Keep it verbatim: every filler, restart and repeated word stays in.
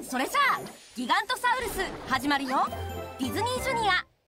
それじゃあギガントサウルス始まるよ。ディズニージュニア